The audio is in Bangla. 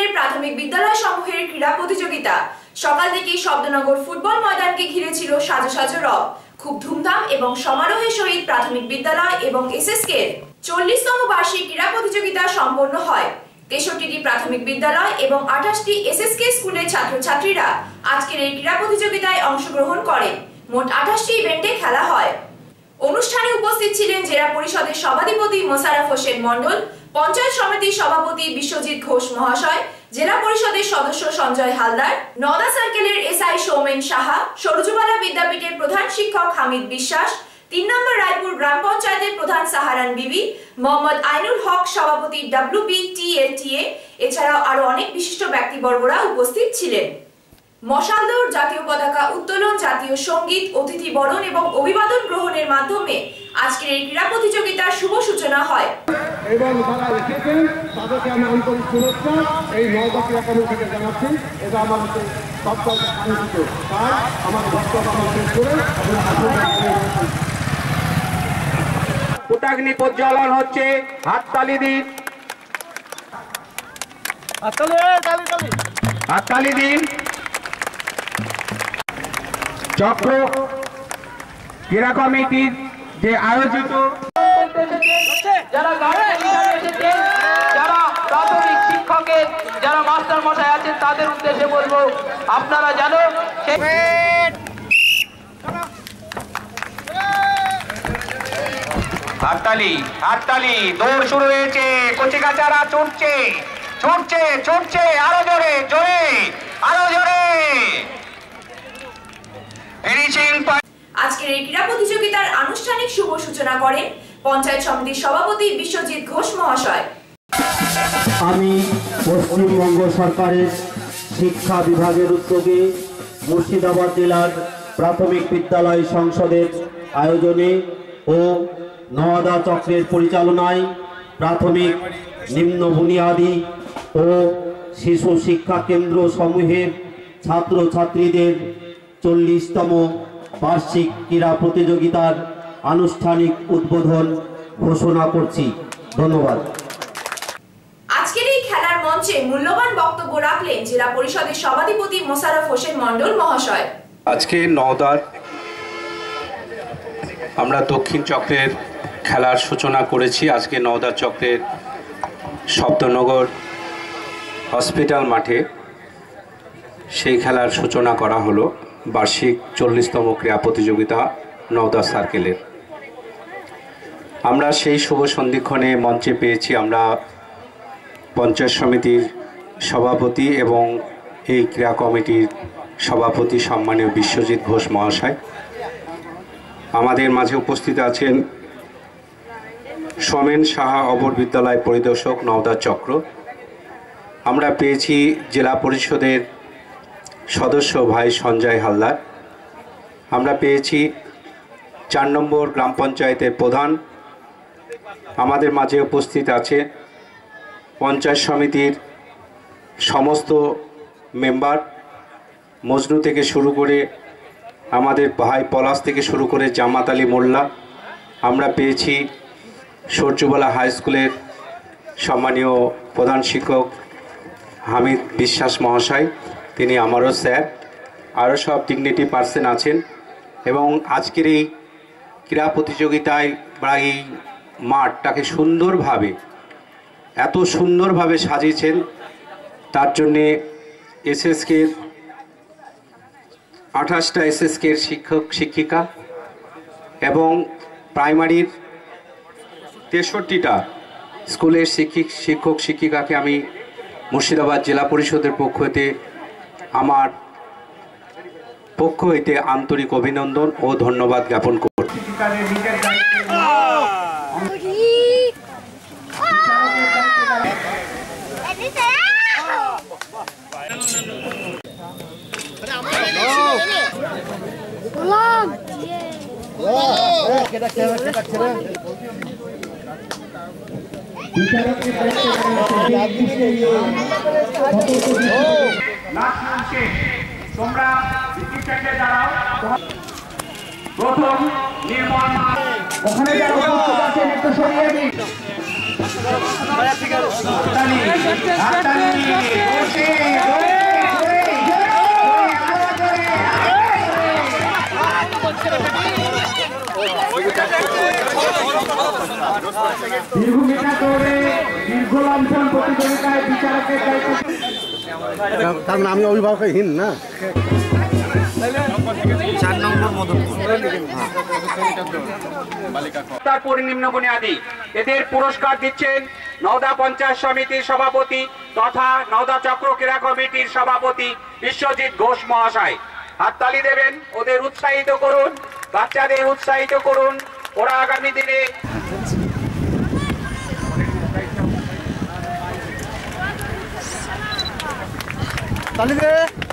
সার্কেলের প্রাথমিক বিদ্যালয় সমূহের ক্রীড়া প্রতিযোগিতা সকাল থেকেই শব্দনগর ফুটবল ময়দানকে ঘিরে ছিল সাজো সাজো রব। খুব ধুমধাম এবং সমারোহের সহিত প্রাথমিক বিদ্যালয় এবং এসএসকে 40তম বার্ষিক ক্রীড়া প্রতিযোগিতা সম্পন্ন হয়। 63টি প্রাথমিক বিদ্যালয় এবং 28টি এসএসকে স্কুলের ছাত্রছাত্রীরা আজকের এই ক্রীড়া প্রতিযোগিতায় অংশগ্রহণ করে। মোট 28টি ইভেন্টে খেলা হয়। অনুষ্ঠানে উপস্থিত ছিলেন জেলা পরিষদের সভাধিপতি মোশাররফ হোসেন মণ্ডল, পঞ্চায়েত সমিতির সভাপতি বিশ্বজিৎ ঘোষ মহাশয়, জেলা পরিষদের সদস্য সঞ্জয় হালদার, নওদা সার্কেলের এসআই সৌমেন সাহা, সরজুবালা বিদ্যাপীঠের প্রধান শিক্ষক হামিদ বিশ্বাস, 3 নম্বর রায়পুর গ্রাম পঞ্চায়েতের প্রধান সাহারান বিবি, মোহাম্মদ আইনুল হক সভাপতি WBTLTA, এছাড়াও আরো অনেক বিশিষ্ট ব্যক্তিবর্গরা উপস্থিত ছিলেন। মশাল দৌড়, জাতীয় পতাকা উত্তোলন, জাতীয় সঙ্গীত, অতিথি বরণ এবং অভিবাদন গ্রহণের মাধ্যমে আজকের এই ক্রীড়া প্রতিযোগিতার শুভ সূচনা হয়। এবং যারা এসেছেন তাদেরকে আমি আন্তরিক শুভেচ্ছা এই নওদা ক্রীড়া কমিটি থেকে জানাচ্ছি। এটা আমাদের সবচেয়ে আনন্দিত। তাই আমার বক্তব্য আমার শেষ করে পতাগ্নি প্রজ্বলন হচ্ছে। হাততালি দিন, হাততালি দিন। চক্র ক্রীড়া কমিটির যে আয়োজিত যারা যারা প্রাথমিক শিক্ষকের যারা মাস্টার মশাই আছেন তাদের উদ্দেশ্যে বলবো, আপনারা জানো হাততালি, হাততালি। দৌড় শুরু হয়েছে। কচিকাচারা ছুটছে, ছুটছে, ছুটছে। আরো জোরে, জোরে, আরো জোরে। আজকের এই ক্রীড়া প্রতিযোগিতার আনুষ্ঠানিক শুভ সূচনা করেন পঞ্চায়েত সমিতির সভাপতি বিশ্বজিৎ ঘোষ মহাশয়। আমি পশ্চিমবঙ্গ সরকারের শিক্ষা বিভাগের উদ্যোগে মুর্শিদাবাদ জেলার প্রাথমিক বিদ্যালয় সংসদের আয়োজনে ও নওদা চক্রের পরিচালনায় প্রাথমিক, নিম্ন বুনিয়াদী ও শিশু শিক্ষা কেন্দ্র সমূহের ছাত্রছাত্রীদের 40তম বার্ষিক ক্রীড়া প্রতিযোগিতার আনুষ্ঠানিক উদ্বোধন ঘোষণা করছি। ধন্যবাদ। আজকের এই খেলার মঞ্চে মূল্যবান বক্তব্য রাখলেন জেলা পরিষদের সভাধিপতি মোশাররফ হোসেন মণ্ডল মহাশয়। আজকে নওদার আমরা দক্ষিণ চক্রের খেলার সূচনা করেছি। আজকে নওদা চক্রের শব্দনগর হসপিটাল মাঠে সেই খেলার সূচনা করা হলো। বার্ষিক 40তম ক্রীড়া প্রতিযোগিতা নওদা সার্কেলের। আমরা সেই শুভ সন্ধিক্ষণে মঞ্চে পেয়েছি আমরা পঞ্চায়েত সমিতির সভাপতি এবং এই ক্রীড়া কমিটির সভাপতি সম্মানীয় বিশ্বজিৎ ঘোষ মহাশয়। আমাদের মাঝে উপস্থিত আছেন সৌমেন সাহা, অপর বিদ্যালয় পরিদর্শক নওদা চক্র। আমরা পেয়েছি জেলা পরিষদের সদস্য ভাই সঞ্জয় হালদার। আমরা পেয়েছি 4 নম্বর গ্রাম পঞ্চায়েতের প্রধান। আমাদের মাঝে উপস্থিত আছে পঞ্চায়েত সমিতির সমস্ত মেম্বার, মজনু থেকে শুরু করে আমাদের ভাই পলাশ থেকে শুরু করে জামাত আলী মোল্লা। আমরা পেয়েছি সরজুবালা হাই স্কুলের সম্মানীয় প্রধান শিক্ষক হামিদ বিশ্বাস মহাশয়, তিনি আমারও স্যার। আরও সব ডিগনিটি পার্সন আছেন এবং আজকের এই ক্রীড়া প্রতিযোগিতায় বা এই মাঠটাকে সুন্দরভাবে, এত সুন্দরভাবে সাজিয়েছেন তার জন্যে এসএসকের 28টা এসএসকের শিক্ষক শিক্ষিকা এবং প্রাইমারির 63টা স্কুলের শিক্ষক শিক্ষিকাকে আমি মুর্শিদাবাদ জেলা পরিষদের পক্ষ হতে আমার পক্ষ হইতে আন্তরিক অভিনন্দন ও ধন্যবাদ জ্ঞাপন করছি। তোমরা প্রথম নির্মাণ ওখানে যারা একটু সরিয়ে দিন। দীর্ঘমেটা দৌড়ে দীর্ঘ লম্ফন প্রতিযোগিতায় বিচারকের দায়িত্ব। তার মানে আমি অভিভাবকহীন না। 4 নম্বর মদনপুর তার পরিনিম্ন বুনিয়াদি এদের পুরস্কার দিচ্ছেন নওদা পঞ্চায়েত সমিতির সভাপতি তথা নওদা চক্র ক্রীড়া কমিটির সভাপতি বিশ্বজিৎ ঘোষ মহাশয়। হাততালি দেবেন, ওদের উৎসাহিত করুন, বাচ্চাদের উৎসাহিত করুন, ওরা আগামী দিনে তালি দে।